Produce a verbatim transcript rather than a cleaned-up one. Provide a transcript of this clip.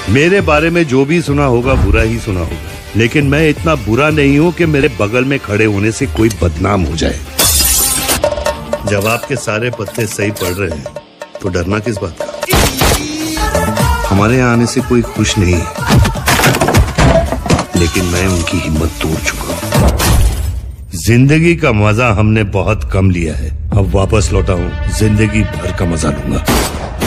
मेरे बारे में जो भी सुना होगा बुरा ही सुना होगा, लेकिन मैं इतना बुरा नहीं हूं कि मेरे बगल में खड़े होने से कोई बदनाम हो जाए। जब आपके सारे पत्ते सही पड़ रहे हैं तो डरना किस बात का? हमारे यहाँ आने से कोई खुश नहीं है, लेकिन मैं उनकी हिम्मत तोड़ चुका हूं। जिंदगी का मजा हमने बहुत कम लिया है, अब वापस लौटा हूं, जिंदगी भर का मजा लूंगा।